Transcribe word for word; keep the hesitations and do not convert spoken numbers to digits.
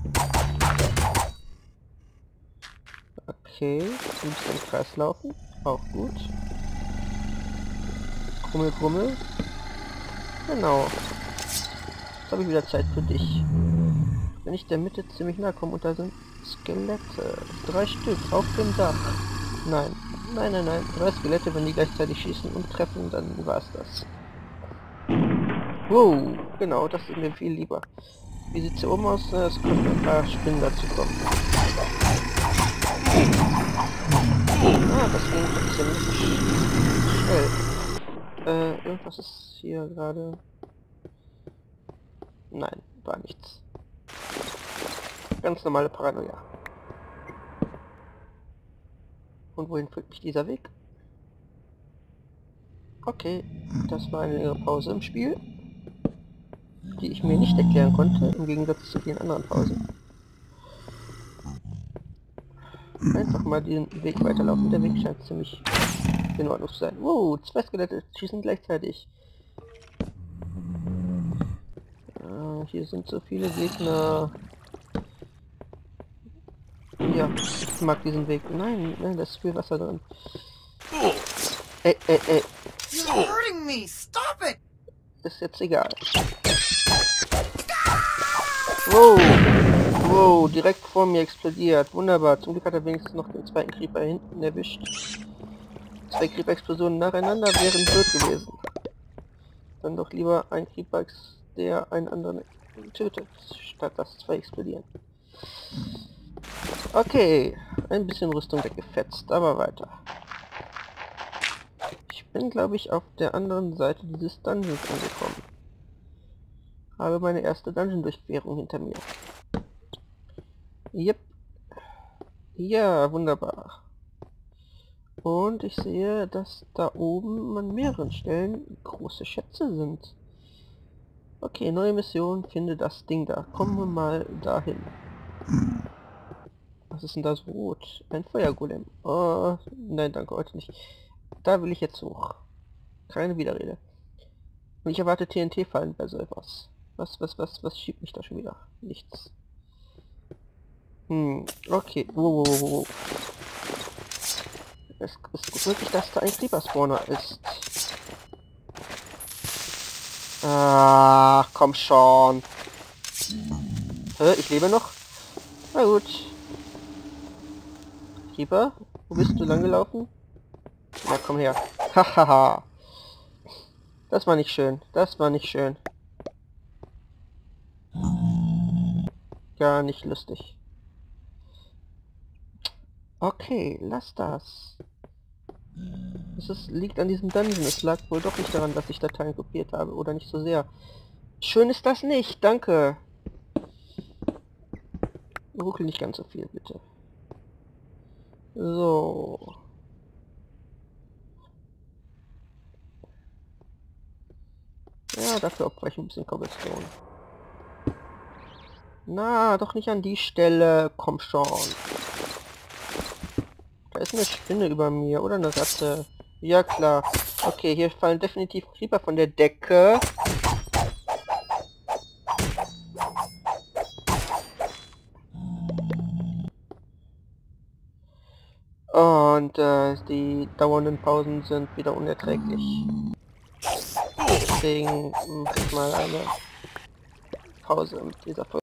Okay, ein bisschen im Kreis laufen. Auch gut. Krummel, Krummel. Genau. Jetzt habe ich wieder Zeit für dich. Wenn ich der Mitte ziemlich nahe komme und da sind Skelette. Drei Stück auf dem Dach. Nein. Nein, nein, nein. Drei Skelette, wenn die gleichzeitig schießen und treffen, dann war's das. Wow, genau, das ist mir viel lieber. Wie sieht's hier oben aus? Es könnten ein paar Spinnen dazu kommen. Ah, das ging ein bisschen schnell. Äh, irgendwas ist hier gerade... Nein, war nichts. Ganz normale Paranoia. Und wohin führt mich dieser Weg? Okay, das war eine längere Pause im Spiel, die ich mir nicht erklären konnte, im Gegensatz zu vielen anderen Pausen. Einfach mal den Weg weiterlaufen. Der Weg scheint ziemlich in Ordnung zu sein. Wow, zwei Skelette schießen gleichzeitig. Äh, hier sind so viele Gegner. Ja, ich mag diesen Weg. Nein, nein, da ist viel Wasser drin. Ey, ey, ey. You're hurting me. Stop it. Ist jetzt egal. Wow. Wow, direkt vor mir explodiert. Wunderbar. Zum Glück hat er wenigstens noch den zweiten Creeper hinten erwischt. Zwei Creeper-Explosionen nacheinander wären blöd gewesen. Dann doch lieber ein Creeper, der einen anderen tötet, statt dass zwei explodieren. Okay, ein bisschen Rüstung weggefetzt, aber weiter. Ich bin, glaube ich, auf der anderen Seite dieses Dungeons angekommen. Habe meine erste Dungeon-Durchquerung hinter mir. Yep. Ja, wunderbar. Und ich sehe, dass da oben an mehreren Stellen große Schätze sind. Okay, neue Mission, finde das Ding da. Kommen wir mal dahin. Was ist denn da so rot? Ein Feuergolem. Oh, nein, danke, heute nicht. Da will ich jetzt hoch. Keine Widerrede. Und ich erwarte T N T-Fallen bei so etwas. Was, was, was, was schiebt mich da schon wieder? Nichts. Hm, okay. Wow, wow, wow. Es ist gut möglich, dass da ein Creeper-Spawner ist. Ach, komm schon. Hä, ich lebe noch? Na gut. Creeper, wo bist du lang gelaufen? Na, komm her. Hahaha. Das war nicht schön. Das war nicht schön. Gar nicht lustig. Okay, lass das. Es ist, liegt an diesem Dungeon. Es lag wohl doch nicht daran, dass ich Dateien kopiert habe. Oder nicht so sehr. Schön ist das nicht. Danke. Ruckel nicht ganz so viel, bitte. So. Ja, dafür opfere ich ein bisschen Cobblestone. Na, doch nicht an die Stelle. Komm schon. Da ist eine Spinne über mir. Oder eine Ratte. Ja, klar. Okay, hier fallen definitiv Creeper von der Decke. Und äh, die dauernden Pausen sind wieder unerträglich. Deswegen mache ich mal eine Pause mit dieser Folge.